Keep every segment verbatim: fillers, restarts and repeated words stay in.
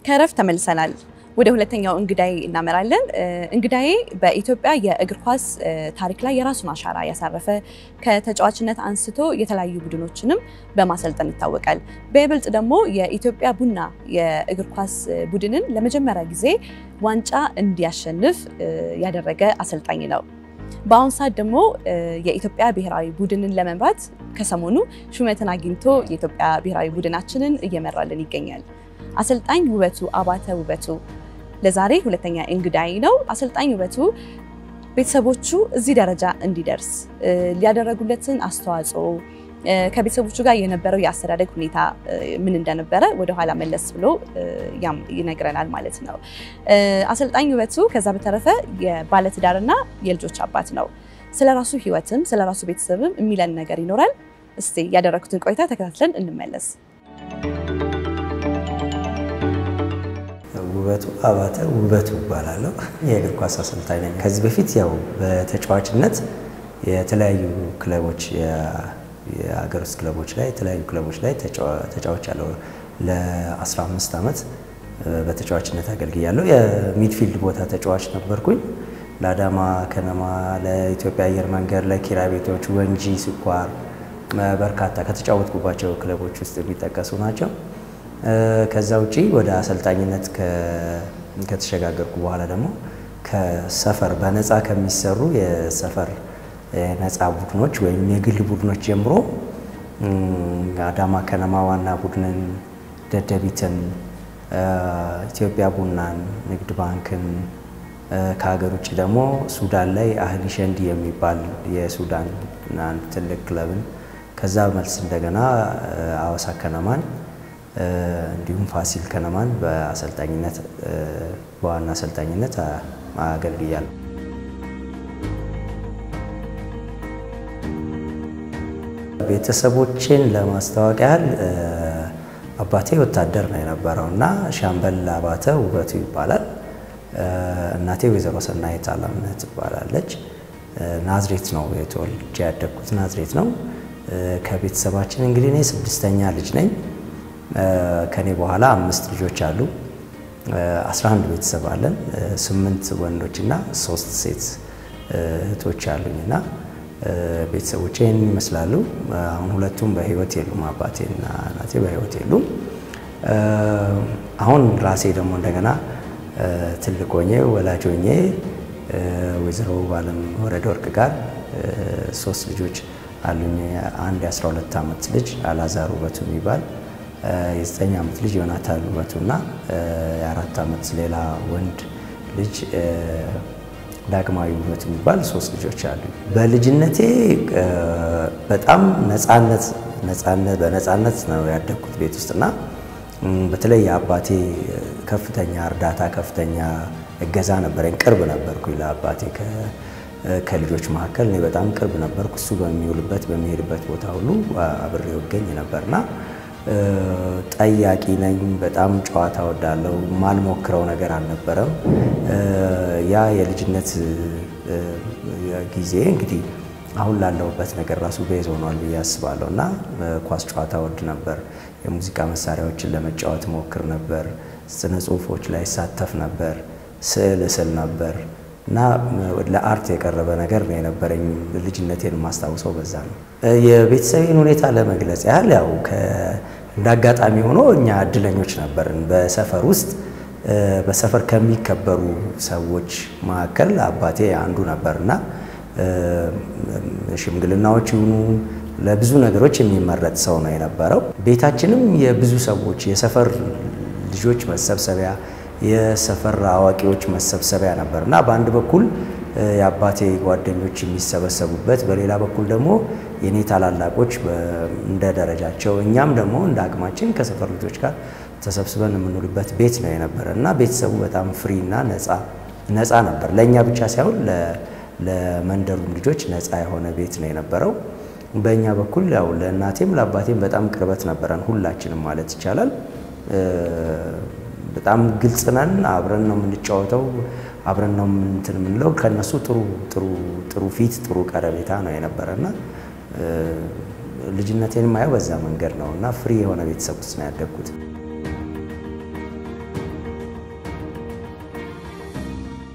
ከረፍ ተመልሰናል ወደ ሁለተኛው እንግዳይ እናመራለን እንግዳይ በኢትዮጵያ የእግር ኳስ ታሪክ ላይ የራሱን አሻራ ያሳረፈ ከተጫዋችነት አንስቶ የተለያዩ ቡድኖችንም በማሰልጠን ይታወቃል በይበልጥ ደግሞ የኢትዮጵያ ቡና የእግር ኳስ ቡድንን ለመጀመሪያ ጊዜ ዋንጫ እንዲያሸንፍ ያደረገ አሰልጣኝ ነው በአሁን ሰዓት ደግሞ የኢትዮጵያ ብሔራዊ ቡድንን ለመምራት ከሰሞኑ ሹመትን አግኝቶ የኢትዮጵያ ብሔራዊ ቡድናችንን እየመራልን ይገኛል አሰልጣኝ ውበቱ አባተ ውበቱ ለዛሬ ሁለተኛ እንግዳይ ነው አሰልጣኝ ውበቱ ቤተሰቦቹ እዚህ ደረጃ እንዲደርስ ሊያደረጉለትን አስተዋጽኦ ከቤተሰቦቹ ጋር የነበረው ያስተዳደግ ሁኔታ ምን እንደነበረ ወደ ኋላ መለስ ብሎ ያም ይነግረናል ማለት ነው አሰልጣኝ ውበቱ ከዛ በተረፈ የባለትዳርና የልጆች አባት ነው ስለራሱ ህይወትም ስለራሱ ቤተሰብም የሚለን ነገር ይኖራል እስቲ ያደረኩትን ቆይታ ተከታትለን እንመለስ ውበቱ አባተ ውበቱ ይባላል የእግር ኳስ አሰልጣኝ ነኝ ከዚህ በፊት ያው በተጫዋችነት የተለያዩ ክለቦች የአገር ውስጥ ክለቦች ላይ የተለያዩ ክለቦች ላይ ተጫዋች ያለው ለ15 አመት በተጫዋችነት አገልግያለሁ የሚድፊልድ ቦታ ተጫዋች ነበርኩኝ ለአዳማ ከነማ ለኢትዮጵያ አየር መንገድ ለኪራይ ቤቶች ወንጂ ስኳር በርካታ ከተጫወትኩባቸው ክለቦች ውስጥ የሚጠቀሱ ናቸው ከዛ ውጪ ወደ አሰልጣኝነት ከተሸጋገርኩ በኋላ ደግሞ ከሰፈር በነፃ ከሚሰሩ የሰፈር ነፃ ቡድኖች ወይም የግል ቡድኖች ጀምሮ አዳማ ከነማ ዋና ቡድንን ደደቢትን ኢትዮጵያ ቡናን ንግድ ባንክን ከሀገር ውጪ ደግሞ ሱዳን ላይ አህሊ ሸንዲ የሚባል የሱዳን አንድ ትልቅ ክለብን ከዛ መልስ እንደገና አዋሳ ከነማን እንዲሁም ፋሲል ከነማን በአሰልጣኝነት በዋና አሰልጣኝነት አገልግያለሁ ቤተሰቦችን ለማስተዋወቅ ያህል አባቴ ወታደር ነው የነበረውና ሻምበል አባተ ውበቱ ይባላል እናቴ ወይዘሮ ሰናይት አለምነት ትባላለች ናዝሬት ነው የተወልጄ ያደግኩት ናዝሬት ነው ከቤተሰባችን እንግዲህ እኔ ስድስተኛ ልጅ ነኝ ከኔ በኋላ አምስት ልጆች አሉ አስራ አንድ ቤተሰብ አለን ስምንት ወንዶችና ሶስት ሴት እህቶች አሉኝና ቤተሰቦቼን ይመስላሉ አሁን ሁለቱም በህይወት የሉም አባቴና እናቴ በህይወት የሉም አሁን ራሴ ደግሞ እንደገና ትልቅ ሆኜ ወላጅ ሆኜ ወይዘሮ ባለም ወረደ ወርቅ ጋር ሶስት ልጆች አሉኝ አንድ የአስራ ሁለት አመት ልጅ አላዛር ውበቱ የሚባል የዘጠኝ አመት ልጅ ዮናታን ውበቱና የአራት አመት ሌላ ወንድ ልጅ ዳግማዊ ውበቱ የሚባል ሶስት ልጆች አሉ በልጅነቴ በጣም ነፃነት ነፃነት በነፃነት ነው ያደግኩት ቤት ውስጥና በተለይ አባቴ ከፍተኛ እርዳታ ከፍተኛ እገዛ ነበርኝ ቅርብ ነበርኩኝ ለአባቴ ከልጆች መካከል እኔ በጣም ቅርብ ነበርኩ እሱ በሚውልበት በሚሄድበት ቦታ ሁሉ አብሬው እገኝ ነበርና ጠያቂ ነኝ በጣም ጨዋታ ወዳለው ማልሞክረው ነገር አልነበረም ያ የልጅነት ጊዜ እንግዲህ አሁን ላለውበት ነገር ራሱ ቤዝ ሆኗል በያስባለውና ኳስ ጨዋታ ወድ ነበር የሙዚቃ መሳሪያዎችን ለመጫወት ሞክር ነበር ስነ ጽሁፎች ላይ ሳተፍ ነበር ስዕል ስል ነበር እና ለአርት የቀረበ ነገር ነው የነበረኝ ልጅነቴን ማስታወሰው በዛ ነው የቤተሰቤን ሁኔታ ለመግለጽ ያህል ያው እንዳጋጣሚ ሆኖ እኛ እድለኞች ነበርን በሰፈር ውስጥ በሰፈር ከሚከበሩ ሰዎች መካከል አባቴ አንዱ ነበርና ሽምግልናዎች ይሁኑ ለብዙ ነገሮች የሚመረጥ ሰው ነው የነበረው ቤታችንም የብዙ ሰዎች የሰፈር ልጆች መሰብሰቢያ የሰፈር አዋቂዎች መሰብሰቢያ ነበርና በአንድ በኩል የአባቴ ጓደኞች የሚሰበሰቡበት በሌላ በኩል ደግሞ የኔ ታላላቆች እንደ ደረጃቸው እኛም ደግሞ እንደ አቅማችን ከሰፈር ልጆች ጋር ተሰብስበን የምንውልበት ቤት ነው የነበረና ቤተሰቡ በጣም ፍሪና ነፃ ነፃ ነበር ለኛ ብቻ ሳይሆን ለመንደሩ ልጆች ነፃ የሆነ ቤት ነው የነበረው በእኛ በኩል ያው ለእናቴም ለአባቴም በጣም ቅርበት ነበረን ሁላችንም ማለት ይቻላል በጣም ግልጽ ነን አብረን ነው የምንጫወተው አብረን ነው እንትን ምንለው ከነሱ ጥሩ ጥሩ ጥሩ ፊት ጥሩ ቀረቤታ ነው የነበረና ልጅነቴን ማየው በዛ መንገድ ነውና ፍሪ የሆነ ቤተሰብ ውስጥ ነው ያደግኩት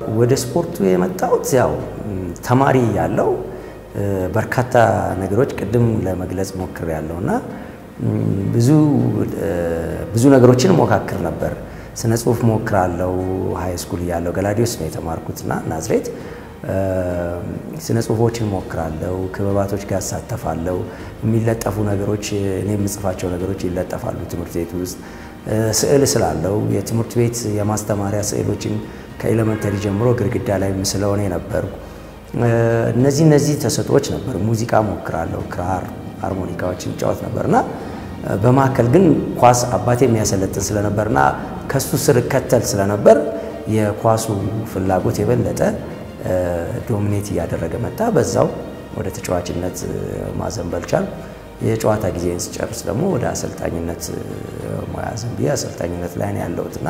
ወደ ስፖርቱ የመጣሁት ያው ተማሪ ያለው በርካታ ነገሮች ቅድም ለመግለጽ ሞክሬያለሁና ብዙ ብዙ ነገሮችን ሞካክር ነበር። ስነ ጽሁፍ ሞክራለሁ። ሃይ ስኩል ያለው ገላዲዮስ ነው የተማርኩትና ናዝሬት ስነ ጽሁፎችን ሞክራለሁ። ክበባቶች ጋር ሳተፋለሁ። የሚለጠፉ ነገሮች እኔ የምጽፋቸው ነገሮች ይለጠፋሉ ትምህርት ቤት ውስጥ። ስዕል ስላለው የትምህርት ቤት የማስተማሪያ ስዕሎችን ከኤሌመንተሪ ጀምሮ ግድግዳ ላይ ምስለው እኔ ነበርኩ። እነዚህ እነዚህ ተሰጥኦች ነበር። ሙዚቃ ሞክራለሁ። ክራር ሃርሞኒካዎችን ጫወት ነበርና በማከል ግን ኳስ አባቴ የሚያሰለጥን ስለነበርና ከሱ ስር ከተል ስለነበር የኳሱ ፍላጎት የበለጠ ዶሚኔት ያደረገ መጣ። በዛው ወደ ተጫዋችነት ማዘንበል ቻል። የጨዋታ ጊዜን ስጨርስ ደግሞ ወደ አሰልጣኝነት ሙያ ዘንብዬ አሰልጣኝነት ላይ ነው ያለሁትና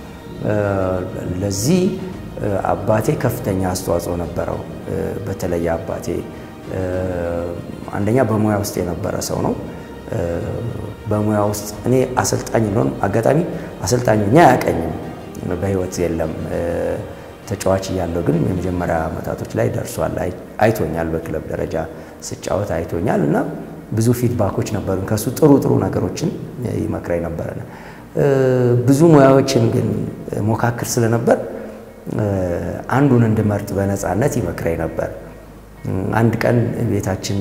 ለዚህ አባቴ ከፍተኛ አስተዋጽኦ ነበረው። በተለይ አባቴ አንደኛ በሙያ ውስጥ የነበረ ሰው ነው። በሙያ ውስጥ እኔ አሰልጣኝ ነው አጋጣሚ አሰልጣኝኛ ያቀኝም በህይወት የለም። ተጫዋች ያለው ግን የመጀመሪያ አመታቶች ላይ ደርሷል። አይቶኛል። በክለብ ደረጃ ስጫወት አይቶኛል እና ብዙ ፊድባኮች ነበሩ። ከሱ ጥሩ ጥሩ ነገሮችን ይመክራይ ነበር። ብዙ ሙያዎችን ግን ሞካክር ስለነበር አንዱን እንድመርጥ በነፃነት ይመክራይ ነበር። አንድ ቀን ቤታችን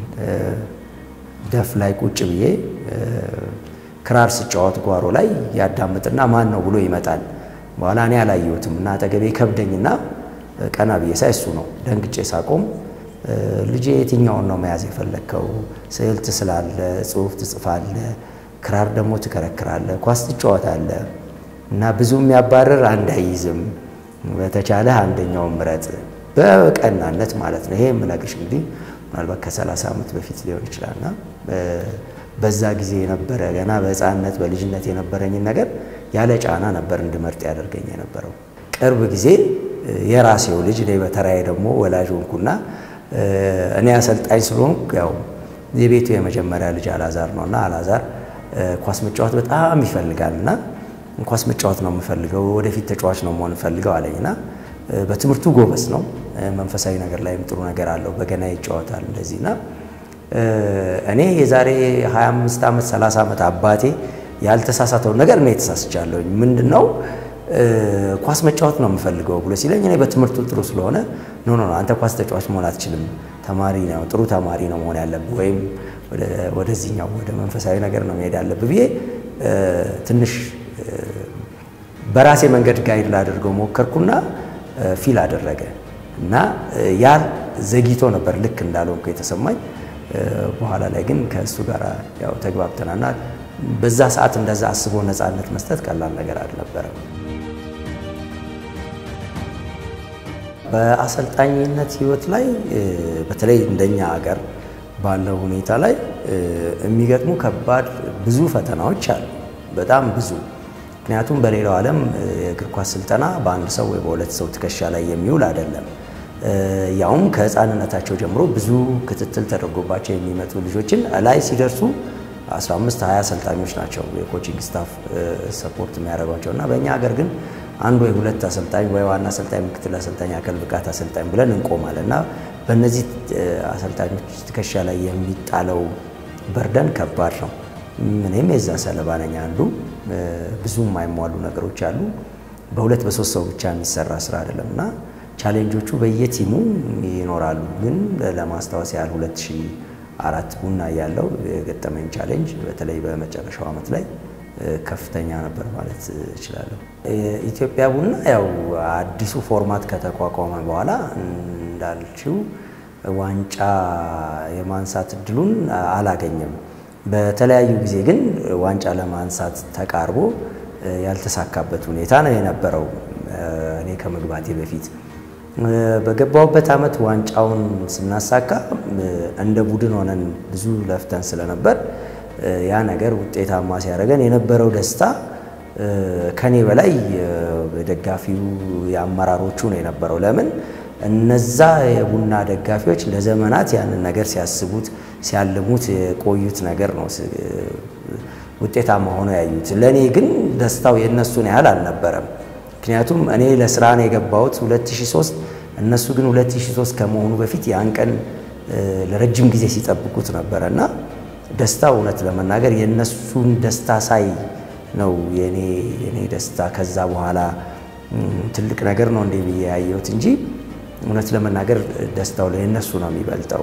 ደፍ ላይ ቁጭ ብዬ ክራር ስጫወት ጓሮ ላይ ያዳምጥና ማን ነው ብሎ ይመጣል። በኋላ እኔ አላየሁትም እና አጠገቤ ከብደኝና ቀና ብዬ ሳይ እሱ ነው። ደንግጬ ሳቆም ልጄ የትኛውን ነው መያዝ የፈለከው? ስዕል ትስላለህ፣ ጽሁፍ ትጽፋለህ፣ ክራር ደግሞ ትከረክራለህ፣ ኳስ ትጫወታለህ እና ብዙ የሚያባርር አንድ አይይዝም። በተቻለ አንደኛው ምረጥ በቀናነት ማለት ነው። ይሄ ምንነግርሽ እንግዲህ ምናልባት ከሰላሳ አመት በፊት ሊሆን ይችላልና በዛ ጊዜ የነበረ ገና በህፃንነት በልጅነት የነበረኝ ነገር ያለ ጫና ነበር እንድመርጥ ያደርገኝ የነበረው። ቅርብ ጊዜ የራሴው ልጅ ላይ በተራዬ ደግሞ ወላጅ ሆንኩና እኔ አሰልጣኝ ስለሆንኩ ያው የቤቱ የመጀመሪያ ልጅ አላዛር ነውና አላዛር ኳስ መጫወት በጣም ይፈልጋልና ኳስ መጫወት ነው የምፈልገው ወደፊት ተጫዋች ነው መሆን ፈልገው አለኝና በትምህርቱ ጎበዝ ነው። መንፈሳዊ ነገር ላይም ጥሩ ነገር አለው። በገና ይጫወታል እንደዚህና እኔ የዛሬ ሃያ አምስት አመት ሰላሳ አመት አባቴ ያልተሳሳተው ነገር ነው የተሳስቻለሁ። ምንድነው ኳስ መጫወት ነው የምፈልገው ብሎ ሲለኝ እኔ በትምህርቱ ጥሩ ስለሆነ ኖ ኖ አንተ ኳስ ተጫዋች መሆን አትችልም፣ ተማሪ ነው ጥሩ ተማሪ ነው መሆን ያለብህ ወይም ወደ ወደዚህኛው ወደ መንፈሳዊ ነገር ነው መሄድ ያለብህ ብዬ ትንሽ በራሴ መንገድ ጋይድ ላደርገው ሞከርኩና ፊል አደረገ እና ያ ዘግይቶ ነበር ልክ እንዳልሆንኩ የተሰማኝ። በኋላ ላይ ግን ከሱ ጋር ያው ተግባብተናልና በዛ ሰዓት እንደዛ አስቦ ነፃነት መስጠት ቀላል ነገር አልነበረም። በአሰልጣኝነት ህይወት ላይ በተለይ እንደኛ ሀገር ባለው ሁኔታ ላይ የሚገጥሙ ከባድ ብዙ ፈተናዎች አሉ። በጣም ብዙ። ምክንያቱም በሌላው ዓለም የእግር ኳስ ስልጠና በአንድ ሰው ወይ በሁለት ሰው ትከሻ ላይ የሚውል አይደለም። ያውም ከህፃንነታቸው ጀምሮ ብዙ ክትትል ተደርጎባቸው የሚመጡ ልጆችን ላይ ሲደርሱ አስራ አምስት ሃያ አሰልጣኞች ናቸው የኮቺንግ ስታፍ ሰፖርት የሚያደርጓቸውና በእኛ ሀገር ግን አንድ ወይ ሁለት አሰልጣኝ ወይ ዋና አሰልጣኝ ምክትል አሰልጣኝ አካል ብቃት አሰልጣኝ ብለን እንቆማለንና በእነዚህ አሰልጣኞች ትከሻ ላይ የሚጣለው በርደን ከባድ ነው። ምንም የዛ ሰለባ ነኝ አንዱ። ብዙ የማይሟሉ ነገሮች አሉ። በሁለት በሶስት ሰው ብቻ የሚሰራ ስራ አይደለምና ቻሌንጆቹ በየቲሙ ይኖራሉ። ግን ለማስታወስ ያህል ሁለት ሺህ አራት ቡና ያለው የገጠመኝ ቻሌንጅ በተለይ በመጨረሻው አመት ላይ ከፍተኛ ነበር ማለት እችላለሁ። ኢትዮጵያ ቡና ያው አዲሱ ፎርማት ከተቋቋመ በኋላ እንዳልችው ዋንጫ የማንሳት እድሉን አላገኘም። በተለያዩ ጊዜ ግን ዋንጫ ለማንሳት ተቃርቦ ያልተሳካበት ሁኔታ ነው የነበረው። እኔ ከመግባቴ በፊት በገባውበት አመት ዋንጫውን ስናሳካ እንደ ቡድን ሆነን ብዙ ለፍተን ስለነበር ያ ነገር ውጤታማ ሲያደርገን የነበረው ደስታ ከኔ በላይ ደጋፊው ያመራሮቹ ነው የነበረው። ለምን እነዛ የቡና ደጋፊዎች ለዘመናት ያንን ነገር ሲያስቡት ሲያልሙት የቆዩት ነገር ነው ውጤታማ ሆኖ ያዩት። ለኔ ግን ደስታው የነሱን ያህል አልነበረም። ምክንያቱም እኔ ለስራ ነው የገባሁት ሁለት ሺህ ሶስት እነሱ ግን ሁለት ሺህ ሶስት ከመሆኑ በፊት ያን ቀን ለረጅም ጊዜ ሲጠብቁት ነበርና ደስታው እውነት ለመናገር የነሱን ደስታ ሳይ ነው የኔ የኔ ደስታ ከዛ በኋላ ትልቅ ነገር ነው እንደ ያያየሁት እንጂ እውነት ለመናገር ደስታው ለነሱ ነው የሚበልጠው።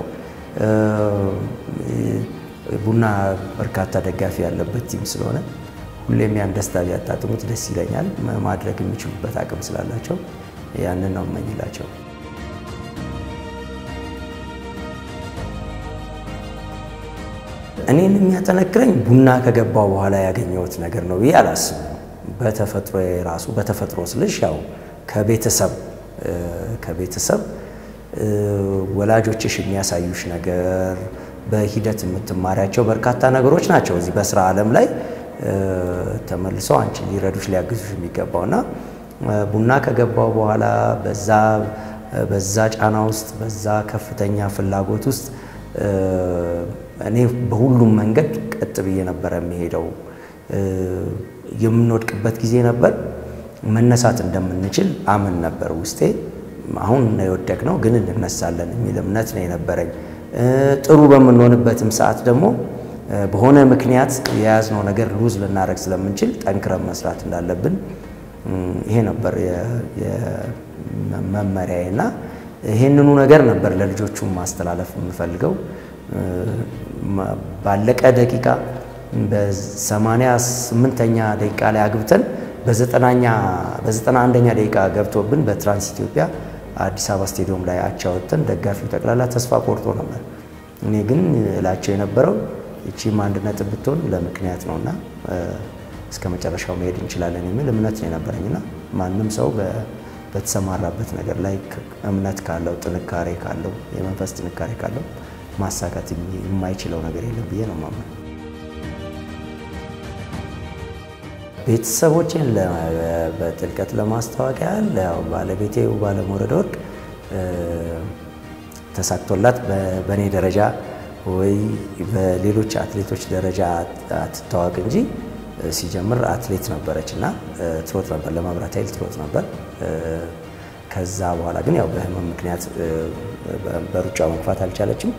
ቡና በርካታ ደጋፊ ያለበት ቲም ስለሆነ ሁሌም ያን ደስታ ቢያጣጥሙት ደስ ይለኛል። ማድረግ የሚችሉበት አቅም ስላላቸው ያንን ነው የምመኝላቸው። እኔን የሚያጠነክረኝ ቡና ከገባው በኋላ ያገኘሁት ነገር ነው ብዬ አላስብም። በተፈጥሮ የራሱ በተፈጥሮ ስልሽ ያው ከቤተሰብ ከቤተሰብ ወላጆችሽ የሚያሳዩሽ ነገር በሂደት የምትማሪያቸው በርካታ ነገሮች ናቸው እዚህ በስራ ዓለም ላይ ተመልሰው አንቺ ሊረዱሽ ሊያግዙሽ የሚገባውና ቡና ከገባው በኋላ በዛ በዛ ጫና ውስጥ በዛ ከፍተኛ ፍላጎት ውስጥ እኔ በሁሉም መንገድ ቀጥ ብዬ ነበር የሚሄደው። የምንወድቅበት ጊዜ ነበር፣ መነሳት እንደምንችል አምን ነበር ውስጤ። አሁን ነው የወደቅነው ግን እንነሳለን የሚል እምነት ነው የነበረኝ። ጥሩ በምንሆንበትም ሰዓት ደግሞ በሆነ ምክንያት የያዝነው ነገር ሉዝ ልናረግ ስለምንችል ጠንክረን መስራት እንዳለብን ይሄ ነበር የመመሪያዬና ይሄንኑ ነገር ነበር ለልጆቹም ማስተላለፍ የምፈልገው። ባለቀ ደቂቃ በሰማንያ ስምንተኛ ደቂቃ ላይ አግብተን በዘጠናኛ በዘጠና አንደኛ ደቂቃ ገብቶብን በትራንስ ኢትዮጵያ አዲስ አበባ ስቴዲየም ላይ አቻ ወጥተን ደጋፊው ጠቅላላ ተስፋ ቆርጦ ነበር። እኔ ግን እላቸው የነበረው እቺም አንድ ነጥብ ብትሆን ለምክንያት ነውና እስከ መጨረሻው መሄድ እንችላለን የሚል እምነት ነው የነበረኝና ማንም ሰው በተሰማራበት ነገር ላይ እምነት ካለው ጥንካሬ ካለው የመንፈስ ጥንካሬ ካለው ማሳካት የማይችለው ነገር የለም ብዬ ነው ማመን። ቤተሰቦቼን በጥልቀት ለማስተዋወቅ ያህል ያው ባለቤቴ ባለሞረድ ወርቅ ተሳክቶላት በኔ ደረጃ ወይ በሌሎች አትሌቶች ደረጃ አትተዋወቅ እንጂ ሲጀምር አትሌት ነበረችና ትሮጥ ነበር፣ ለማብራት ኃይል ትሮጥ ነበር። ከዛ በኋላ ግን ያው በህመም ምክንያት በሩጫው መግፋት አልቻለችም።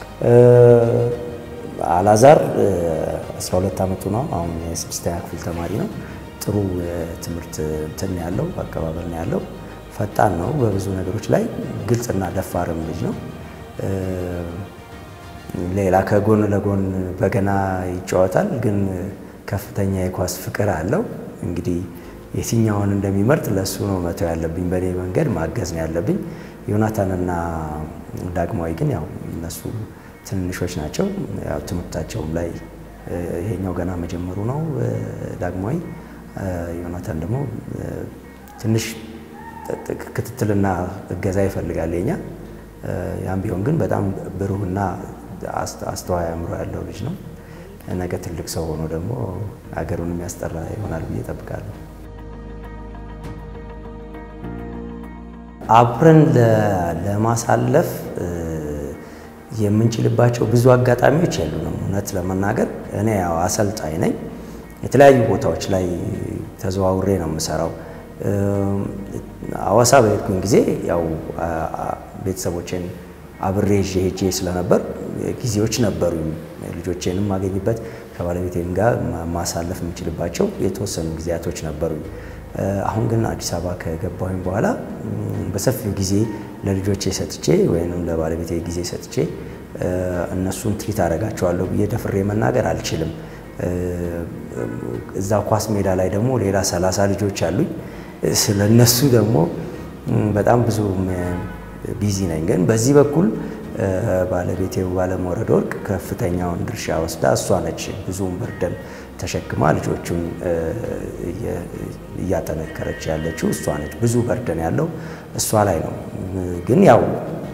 አላዛር አስራ ሁለት አመቱ ነው፣ አሁን የስድስተኛ ክፍል ተማሪ ነው። ጥሩ ትምህርት እንትን ያለው አቀባበል ነው ያለው፣ ፈጣን ነው በብዙ ነገሮች ላይ፣ ግልጽና ደፋርም ልጅ ነው። ሌላ ከጎን ለጎን በገና ይጫወታል፣ ግን ከፍተኛ የኳስ ፍቅር አለው። እንግዲህ የትኛውን እንደሚመርጥ ለሱ ነው መተው ያለብኝ፣ በኔ መንገድ ማገዝ ነው ያለብኝ። ዮናታንና ዳግማዊ ግን ያው እነሱ ትንሾች ናቸው። ያው ትምህርታቸውም ላይ ይሄኛው ገና መጀመሩ ነው ዳግማዊ። ዮናታን ደግሞ ትንሽ ክትትልና እገዛ ይፈልጋል የኛ። ያም ቢሆን ግን በጣም ብሩህና አስተዋይ አእምሮ ያለው ልጅ ነው። ነገ ትልቅ ሰው ሆኖ ደግሞ አገሩን የሚያስጠራ ይሆናል ብዬ እጠብቃለሁ። አብረን ለማሳለፍ የምንችልባቸው ብዙ አጋጣሚዎች የሉንም። እውነት ለመናገር እኔ ያው አሰልጣኝ ነኝ፣ የተለያዩ ቦታዎች ላይ ተዘዋውሬ ነው የምሰራው። አዋሳ በሄድኩኝ ጊዜ ያው ቤተሰቦቼን አብሬ ሄጄ ስለነበር ጊዜዎች ነበሩኝ፣ ልጆቼንም ማገኝበት ከባለቤቴም ጋር ማሳለፍ የምችልባቸው የተወሰኑ ጊዜያቶች ነበሩኝ። አሁን ግን አዲስ አበባ ከገባሁኝ በኋላ በሰፊው ጊዜ ለልጆቼ ሰጥቼ ወይንም ለባለቤቴ ጊዜ ሰጥቼ እነሱን ትሪት አደርጋቸዋለሁ ብዬ ደፍሬ መናገር አልችልም። እዛ ኳስ ሜዳ ላይ ደግሞ ሌላ ሰላሳ ልጆች አሉኝ። ስለነሱ ደግሞ በጣም ብዙ ቢዚ ነኝ። ግን በዚህ በኩል ባለቤቴው ባለሞረድ ወርቅ ከፍተኛውን ድርሻ ወስዳ እሷ ነች ብዙውን በርደን ተሸክማ ልጆቹን እያጠነከረች ያለችው እሷ ነች። ብዙ በርደን ያለው እሷ ላይ ነው። ግን ያው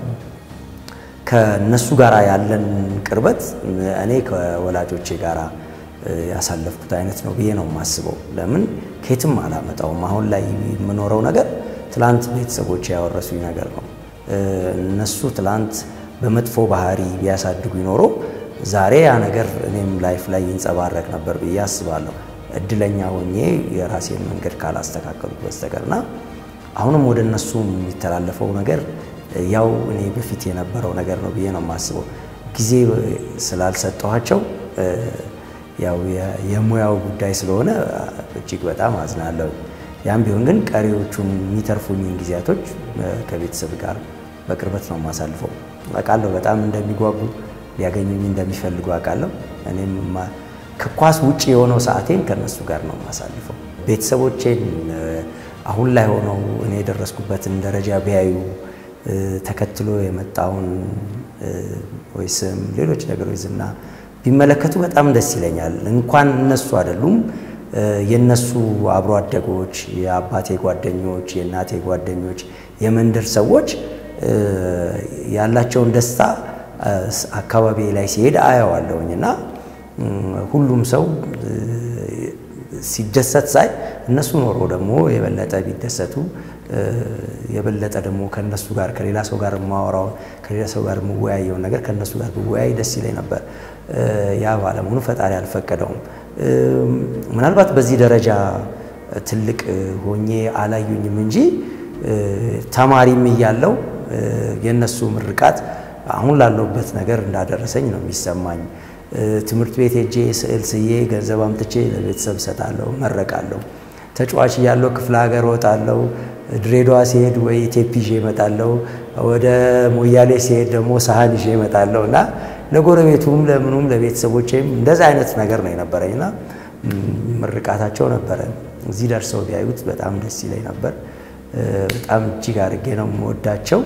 ከነሱ ጋራ ያለን ቅርበት እኔ ከወላጆቼ ጋራ ያሳለፍኩት አይነት ነው ብዬ ነው የማስበው። ለምን ከየትም አላመጣውም። አሁን ላይ የምኖረው ነገር ትላንት ቤተሰቦቼ ያወረሱኝ ነገር ነው። እነሱ ትላንት በመጥፎ ባህሪ ቢያሳድጉ ይኖሮ ዛሬ ያ ነገር እኔም ላይፍ ላይ ይንጸባረቅ ነበር ብዬ አስባለሁ። እድለኛ ሆኜ የራሴን መንገድ ካላስተካከሉት በስተቀርና አሁንም ወደ እነሱ የሚተላለፈው ነገር ያው እኔ በፊት የነበረው ነገር ነው ብዬ ነው የማስበው ጊዜ ስላልሰጠኋቸው ያው የሙያው ጉዳይ ስለሆነ እጅግ በጣም አዝናለሁ ያም ቢሆን ግን ቀሪዎቹን የሚተርፉኝ ጊዜያቶች ከቤተሰብ ጋር በቅርበት ነው ማሳልፈው አቃለው በጣም እንደሚጓጉ ሊያገኙኝ እንደሚፈልጉ አቃለው እኔም ከኳስ ውጪ የሆነው ሰዓቴን ከነሱ ጋር ነው ማሳልፈው ቤተሰቦቼን አሁን ላይ ሆነው እኔ ደረስኩበትን ደረጃ ቢያዩ ተከትሎ የመጣውን ወይስም ሌሎች ነገሮች ዝና ቢመለከቱ በጣም ደስ ይለኛል እንኳን እነሱ አይደሉም የነሱ አብሮ አደጎች የአባቴ ጓደኞች የእናቴ ጓደኞች የመንደር ሰዎች ያላቸውን ደስታ አካባቢ ላይ ሲሄድ አያዋለሁኝና ሁሉም ሰው ሲደሰት ሳይ እነሱ ኖሮ ደግሞ የበለጠ ቢደሰቱ የበለጠ ደግሞ ከነሱ ጋር ከሌላ ሰው ጋር ማወራው ከሌላ ሰው ጋር መወያየው ነገር ከነሱ ጋር በወያይ ደስ ይለኝ ነበር ያ ባለሙሉ ፈጣሪ አልፈቀደውም ምናልባት በዚህ ደረጃ ትልቅ ሆኜ አላዩኝም እንጂ ተማሪም ይያለው የነሱ ምርቃት አሁን ላለውበት ነገር እንዳደረሰኝ ነው የሚሰማኝ ትምርት ቤት ሄጄ ስዕል ስዬ ገንዘብ አምጥቼ ለቤተሰብ ሰጣለሁ መረቃለሁ ተጫዋች ያለው ክፍለ ሀገር ወጣለሁ ድሬዳዋ ሲሄድ ወይ ቴፒጄ መጣለሁ ወደ ሞያሌ ሲሄድ ደግሞ ሳህን ይዤ መጣለሁና ለጎረቤቱም ለምኑም ለቤተሰቦቼም እንደዛ አይነት ነገር ነው የነበረኝና ምርቃታቸው ነበር እዚህ ደርሰው ቢያዩት በጣም ደስ ይለኝ ነበር በጣም እጅግ አድርጌ ነው የምወዳቸው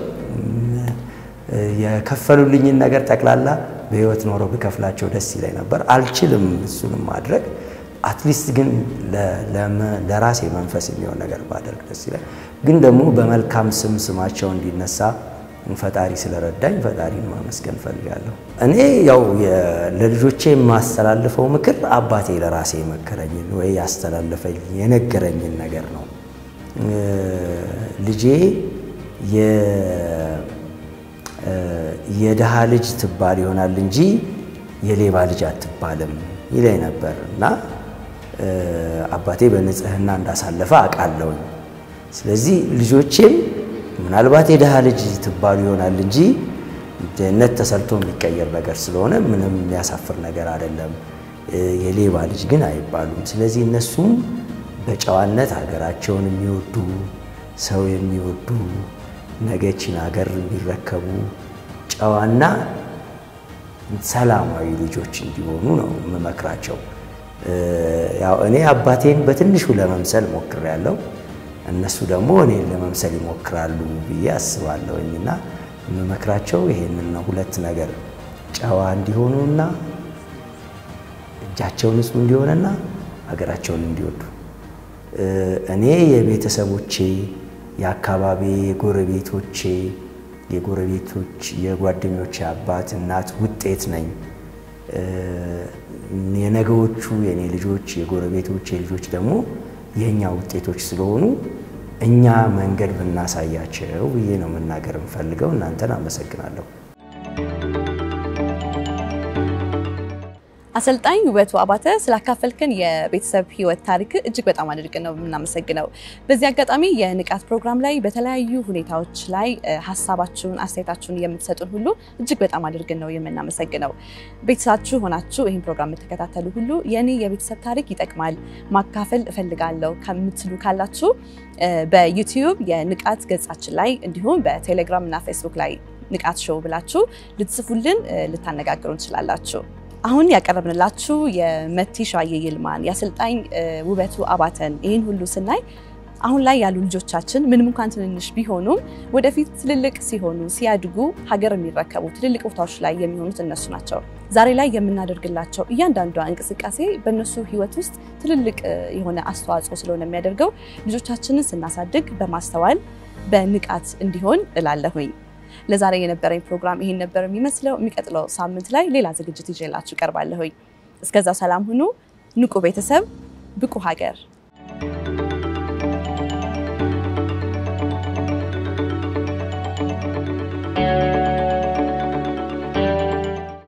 የከፈሉልኝ ነገር ተክላላ በህይወት ኖሮ በከፍላቸው ደስ ይለኝ ነበር አልችልም እሱንም ማድረግ አትሊስት ግን ለራሴ መንፈስ የሚሆን ነገር ባደርግ ደስ ይላል ግን ደግሞ በመልካም ስም ስማቸው እንዲነሳ ፈጣሪ ስለረዳኝ ፈጣሪን ማመስገን ፈልጋለሁ እኔ ያው ለልጆቼ ማስተላልፈው ምክር አባቴ ለራሴ መከረኝ ወይ ያስተላልፈኝ የነገረኝ ነገር ነው ልጄ የ የደሃ ልጅ ትባል ይሆናል እንጂ የሌባ ልጅ አትባልም ይለኝ ነበርና አባቴ በንጽህና እንዳሳለፈ አቃለው ስለዚህ ልጆቼም ምናልባት የደሃ ልጅ ትባሉ ይሆናል እንጂ ጀነት ተሰርቶ የሚቀየር ነገር ስለሆነ ምንም የሚያሳፍር ነገር አይደለም የሌባ ልጅ ግን አይባሉም ስለዚህ እነሱም በጨዋነት ሀገራቸውን የሚወዱ ሰው የሚወዱ ነገችን ሀገር ቢረከቡ ጨዋና ሰላማዊ ልጆች እንዲሆኑ ነው መመክራቸው ያው እኔ አባቴን በትንሹ ለመምሰል ሞክሬያለሁ እነሱ ደግሞ እኔን ለመምሰል ይሞክራሉ ብዬ አስባለሁኝና መመክራቸው ይሄንን ነው ሁለት ነገር ጨዋ እንዲሆኑና እጃቸውን ንጹህ እንዲሆነና ሀገራቸውን እንዲወዱ እኔ የቤተሰቦቼ የአካባቢ ጎረቤቶቼ የጎረቤቶች የጓደኞቼ አባት እናት ውጤት ነኝ የነገዎቹ የኔ ልጆች የጎረቤቶቼ ልጆች ደግሞ የኛ ውጤቶች ስለሆኑ እኛ መንገድ ብናሳያቸው ብዬ ነው መናገር እንፈልገው እናንተን አመሰግናለሁ አሰልጣኝ ውበቱ አባተ ስላካፈልከን የቤተሰብ ህይወት ታሪክ እጅግ በጣም አድርገን ነው እናመሰግነው በዚህ አጋጣሚ የንቃት ፕሮግራም ላይ በተለያዩ ሁኔታዎች ላይ ሐሳባችሁን አስተያየታችሁን የምትሰጡን ሁሉ እጅግ በጣም አድርገን ነው የምናመሰግነው ቤተሰባችሁ ሆናችሁ ይሄን ፕሮግራም ተከታተሉ ሁሉ የኔ የቤተሰብ ታሪክ ይጠቅማል ማካፈል እፈልጋለሁ ከምትሉ ካላችሁ በዩቲዩብ የንቃት ገጻችን ላይ እንዲሁም በቴሌግራም እና ፌስቡክ ላይ ንቃት ሾው ብላችሁ ልትጽፉልን ልታነጋግሩን ትችላላችሁ አሁን ያቀርብንላችሁ የመቲ ሻዬ ይልማን ያሰልጣኝ ውበቱ አባተን ይሄን ሁሉ ስናይ አሁን ላይ ያሉ ልጆቻችን ምንም እንኳን ትንንሽ ቢሆኑም ወደፊት ትልልቅ ሲሆኑ ሲያድጉ ሀገር የሚረከቡ ትልልቅ ቦታዎች ላይ የሚሆኑት እነሱ ናቸው ዛሬ ላይ የምናደርግላቸው እያንዳንዱ እንቅስቃሴ በእነሱ ህይወት ውስጥ ትልልቅ የሆነ አስተዋጽኦ ስለሆነ የሚያደርገው ልጆቻችንን ስናሳድግ በማስተዋል በንቃት እንዲሆን እላለሁኝ ለዛሬ የነበረኝ ፕሮግራም ይሄን ነበር የሚመስለው የሚቀጥለው ሳምንት ላይ ሌላ ዝግጅት ይዤላችሁ ቀርባለሁኝ እስከዛው ሰላም ሁኑ ንቁ ቤተሰብ ብቁ ሀገር